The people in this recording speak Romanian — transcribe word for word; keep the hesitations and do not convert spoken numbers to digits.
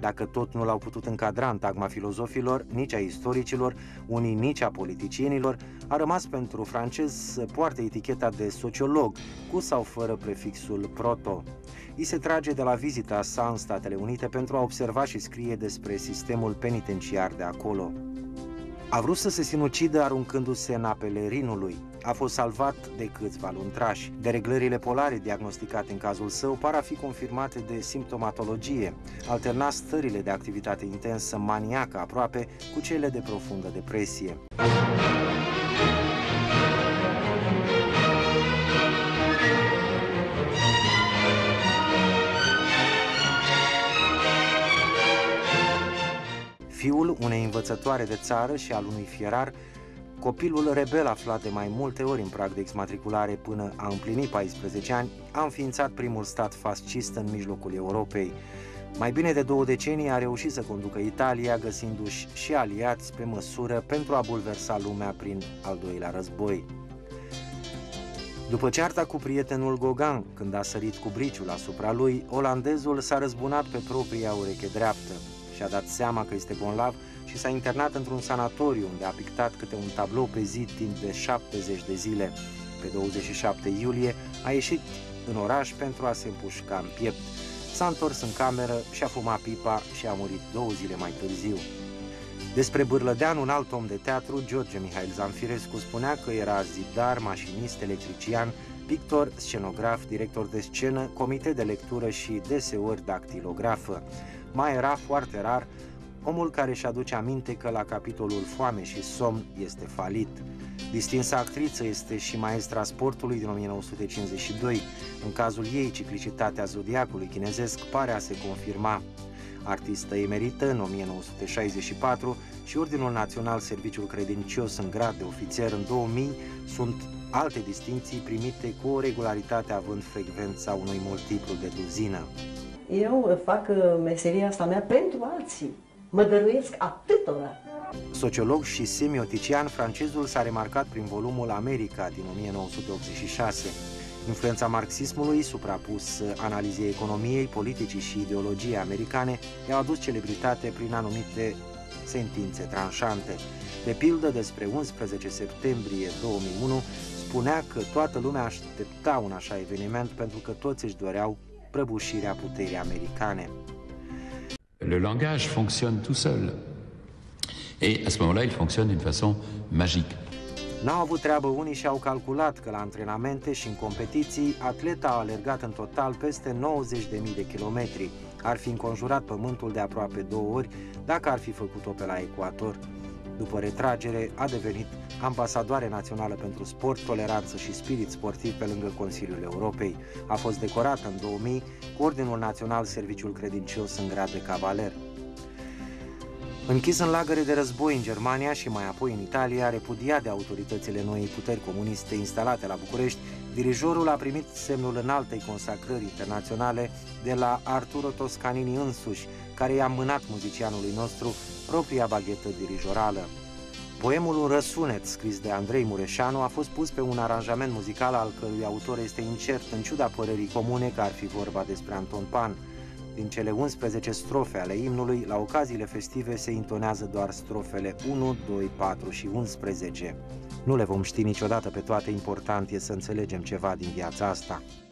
Dacă tot nu l-au putut încadra în tagma filozofilor, nici a istoricilor, unii nici a politicienilor, a rămas pentru francez să poarte eticheta de sociolog, cu sau fără prefixul proto. I se trage de la vizita sa în Statele Unite pentru a observa și scrie despre sistemul penitenciar de acolo. A vrut să se sinucidă aruncându-se în apele Rinului. A fost salvat de câțiva luntrași. Dereglările polare diagnosticate în cazul său par a fi confirmate de simptomatologie. Alterna stările de activitate intensă maniacă aproape cu cele de profundă depresie. Fiul unei învățătoare de țară și al unui fierar, copilul rebel aflat de mai multe ori în prag de exmatriculare până a împlinit paisprezece ani, a înființat primul stat fascist în mijlocul Europei. Mai bine de două decenii a reușit să conducă Italia, găsindu-și și aliați pe măsură pentru a bulversa lumea prin al doilea război. După cearta cu prietenul Gauguin, când a sărit cu briciul asupra lui, olandezul s-a răzbunat pe propria ureche dreaptă. Și-a dat seama că este bolnav și s-a internat într-un sanatoriu unde a pictat câte un tablou pe zi timp de șaptezeci de zile. Pe douăzeci și șapte iulie a ieșit în oraș pentru a se împușca în piept. S-a întors în cameră și a fumat pipa și a murit două zile mai târziu. Despre Bârlădean, un alt om de teatru, George Mihail Zamfirescu, spunea că era zidar, mașinist, electrician, pictor, scenograf, director de scenă, comitet de lectură și deseori dactilografă. Mai era, foarte rar, omul care își aduce aminte că la capitolul foame și somn este falit. Distinsa actriță este și maestra sportului din o mie nouă sute cincizeci și doi. În cazul ei, ciclicitatea zodiacului chinezesc pare a se confirma. Artistă emerită în o mie nouă sute șaizeci și patru și Ordinul Național Serviciul Credincios în grad de ofițer în două mii sunt alte distinții primite cu o regularitate având frecvența unui multiplu de duzină. Eu fac meseria asta mea pentru alții. Mă dăruiesc atâtora. Sociolog și semiotician, francezul s-a remarcat prin volumul America din o mie nouă sute optzeci și șase. Influența marxismului, suprapus analizei economiei, politicii și ideologiei americane, i-au adus celebritate prin anumite sentințe tranșante. De pildă, despre unsprezece septembrie două mii unu, spunea că toată lumea aștepta un așa eveniment pentru că toți își doreau prăbușirea puterii americane. Le langage fonctionne tout seul. Et à ce moment-là, il fonctionne d'une façon magique. N-au avut treabă unii și au calculat că la antrenamente și în competiții, atleta a alergat în total peste nouăzeci de mii de kilometri. Ar fi înconjurat pământul de aproape două ori dacă ar fi făcut-o pe la ecuator. După retragere, a devenit ambasadoare națională pentru sport, toleranță și spirit sportiv pe lângă Consiliul Europei. A fost decorată în două mii cu Ordinul Național Serviciul Credincios în grad de cavaler. Închis în lagăre de război în Germania și mai apoi în Italia, repudiat de autoritățile noii puteri comuniste instalate la București, dirijorul a primit semnul înaltei consacrări internaționale de la Arturo Toscanini însuși, care i-a mânat muzicianului nostru propria baghetă dirijorală. Poemul Un răsunet, scris de Andrei Mureșanu, a fost pus pe un aranjament muzical al cărui autor este incert, în ciuda părerii comune că ar fi vorba despre Anton Pan. Din cele unsprezece strofe ale imnului, la ocaziile festive se intonează doar strofele unu, doi, patru și unsprezece. Nu le vom ști niciodată pe toate, important e să înțelegem ceva din viața asta.